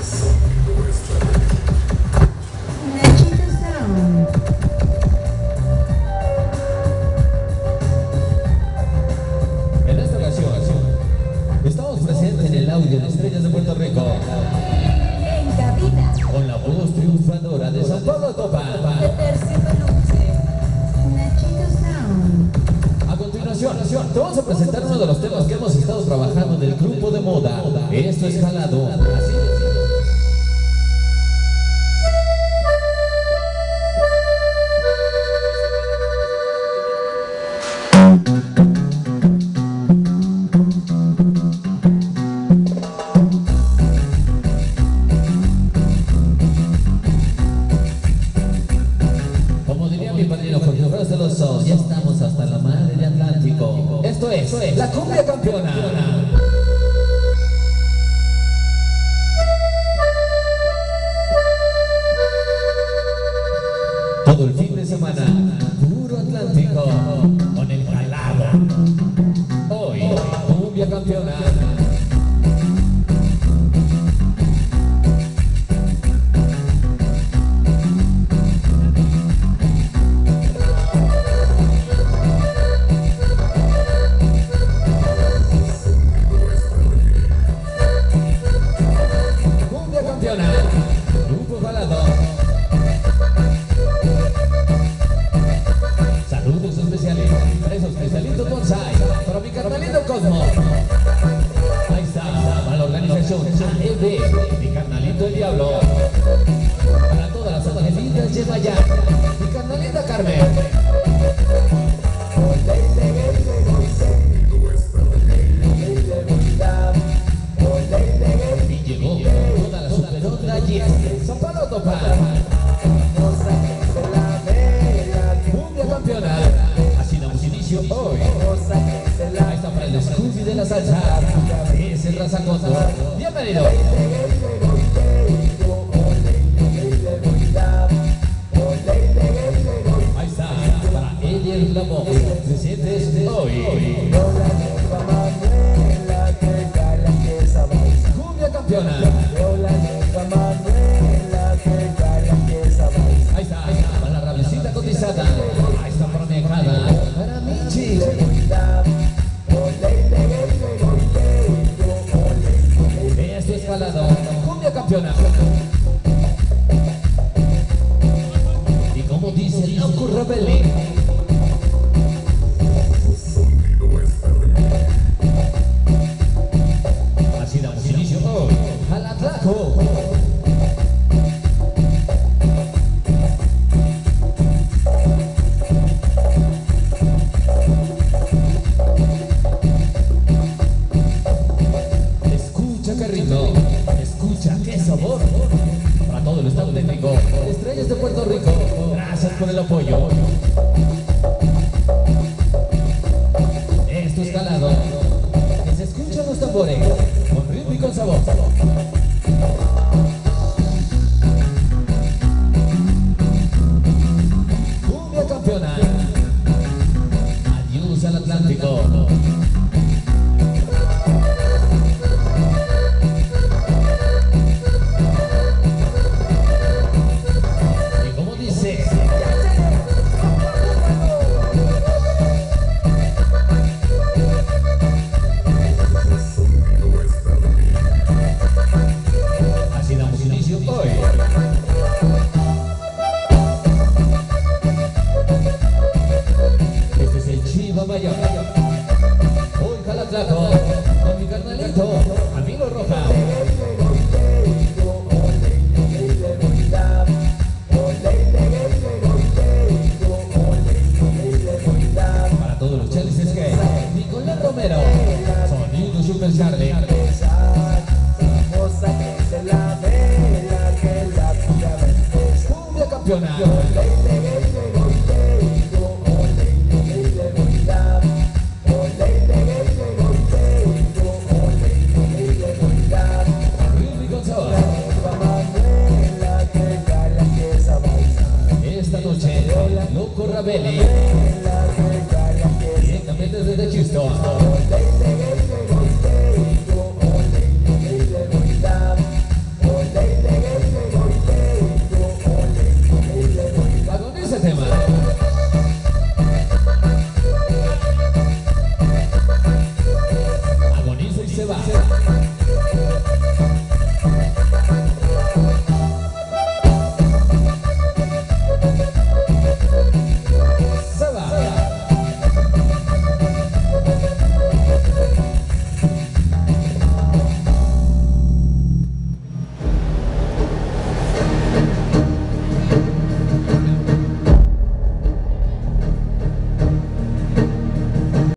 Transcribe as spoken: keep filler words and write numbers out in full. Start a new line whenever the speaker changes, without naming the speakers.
Nachito Sound.
En esta ocasión, estamos presentes en el audio de Estrellas de Puerto Rico,
En cabina.
con la voz triunfadora de San Pablo Topa.
De Tercio Peluche. Nachito Sound.
A continuación, te vamos a presentar uno de los temas que hemos estado trabajando del grupo de moda. Esto es Jalado. Así de- Como diría mi padrino Jorge Flores de los Sos, ya estamos hasta la madre de Atlántico. Esto es la cumbia campeona. Todo el fin de semana, puro Atlántico, con el Jalado. Hoy, cumbia campeona. Cumbia campeona, grupo Jalado. Saludos especiales para esos especialitos bonsai, para mi carnalito Cosmo. Ahí está, para la organización A E B, mi carnalito El Diablo. Para todas las angelitas Yemaya, mi carnalita Carmen. Y llegó toda la super onda Yes, San Pablo Topa. Cumbia campeona, así damos inicio hoy. Ahí está para el Scooby de la salsa, es el Razacoso. Bienvenido. Ahí está para Eliel Lamo, presentes hoy. Cumbia campeona. Ahí está, ahí está para la rablecita cotizada. Ahí está para mi Jada, para Michi. Esto es Jalado, cumbia campeona. Y como dice el loco rebelde, así damos inicio hoy al Atlaco. Escucha qué ritmo, escucha qué sabor. Para todo el estado técnico, Estrellas de Puerto Rico, gracias por el apoyo. Esto es Jalado, que se escuchan los tambores, con ritmo y con sabor. Cumbia campeona, adiós al Atlántico. Y como dice, así damos inicio hoy. Este es el Chiva Mayor. Hoy Jalatlaco, con mi carnalito, amigo Roja. Para todos los chalices que Nicolás Romero, sonido Super Charlie. Cumbia campeona.